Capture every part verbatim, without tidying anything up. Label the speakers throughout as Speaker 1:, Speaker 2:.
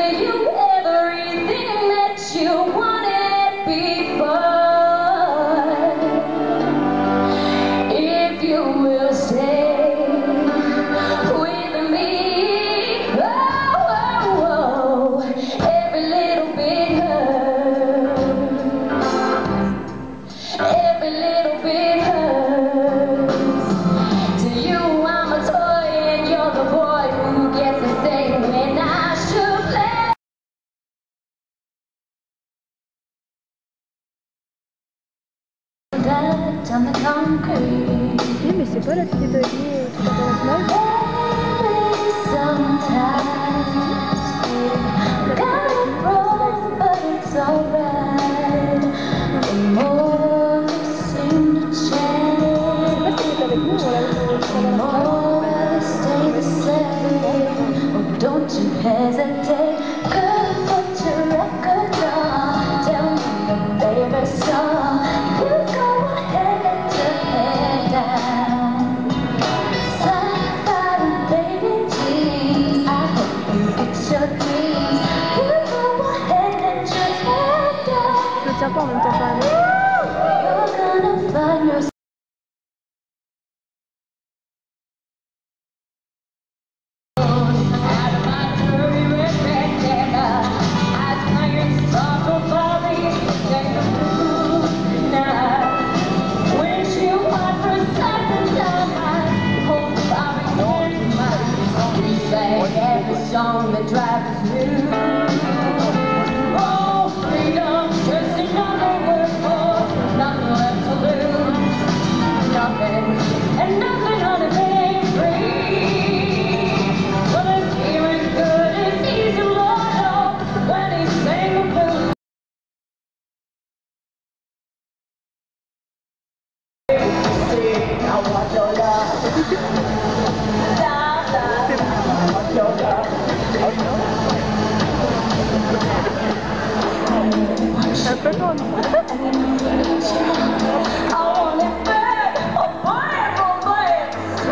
Speaker 1: On the concrete.
Speaker 2: Oui, mais c'est pas la fille de Dani tout à l'heure.
Speaker 1: Sometimes gotta roll, but it's alright. The more you seem to change, the more you stay the same. Oh, don't you hesitate. Good, put your record on. Tell me your favorite song. You go ahead, let your head down. Somebody, baby, please. I hope you get your dreams. You go ahead, let your head down.
Speaker 2: Je le tiens pas en même temps quand même.
Speaker 1: You're gonna find yourself. Song that drives us new. Oh, freedom, just another word for nothing left to lose. Nothing, and nothing on the being free. Well, if feeling good is easy, Lord, oh, when he sang the blues. Now watch your love. Watch your love.
Speaker 2: Un peu comme.
Speaker 1: I want it bad, oh bad, oh bad.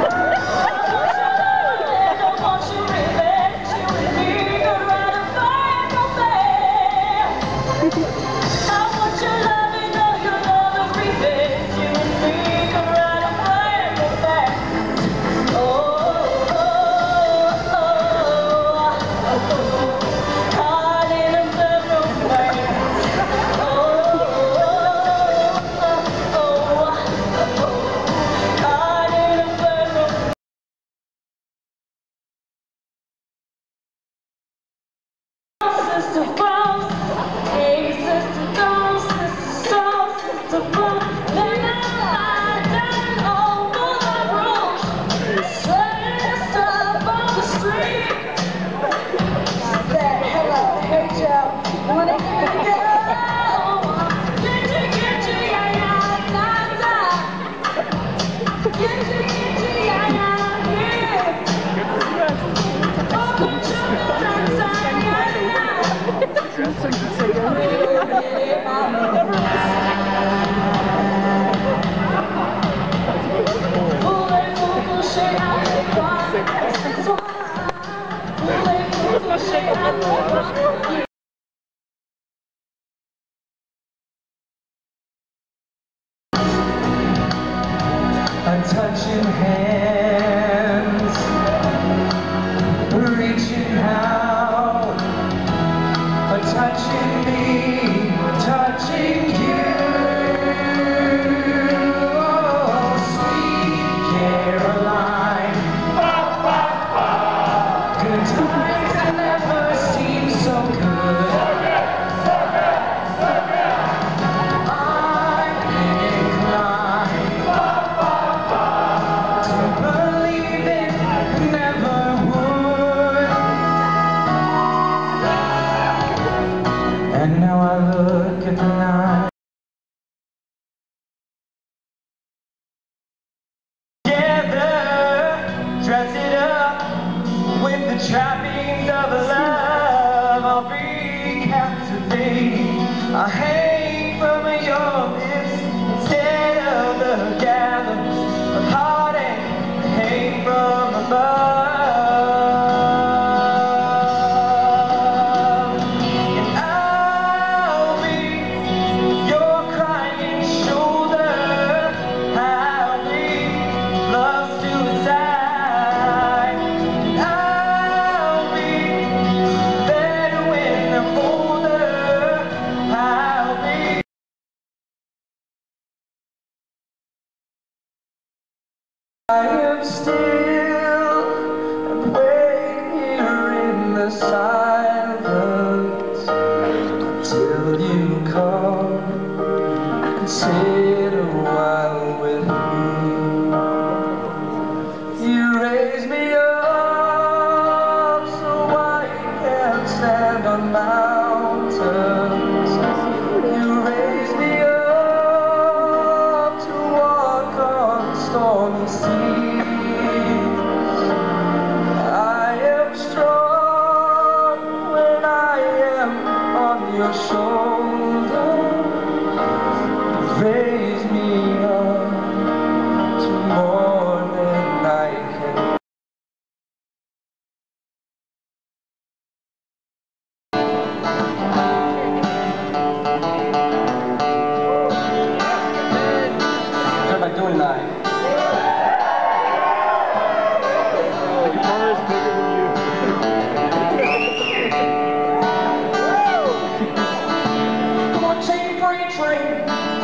Speaker 1: Don't want you revenge, you and me could ride a bad, oh bad. I want your loving, know your love is revenge, you and me could ride a bad, oh bad. Oh, oh, oh, oh. Caught in a bedroom fight. Sister Bones, hey sister Bones, sister Stone, sister Bones, then I done over the rules. Sister on the street, said hello, hey Joe, wanna hear me go? Gitchy, gitchy, yeah, yeah, da, da. Gitchy, gitchy, yeah, yeah, yeah. Oh, but you're not saying yeah, yeah.
Speaker 3: Touching hands, reaching out, touching me, touching you. Oh, sweet Caroline, good times never seem so good. And now I look at the night. Together, dress it up with the trappings of love. I'll be captivated. I'll hang from your lips instead of the gather of heartache. Hang from above. I am still and wait here in the silence till you come and sit a while with me. You raise me up so I can stand on mountains. You raise me up to walk on stormy seas. I am strong when I am on your shoulder. Raise me up to more than I can. What am I doing tonight?
Speaker 4: The guitar is bigger than you.
Speaker 3: Come on, take freight train.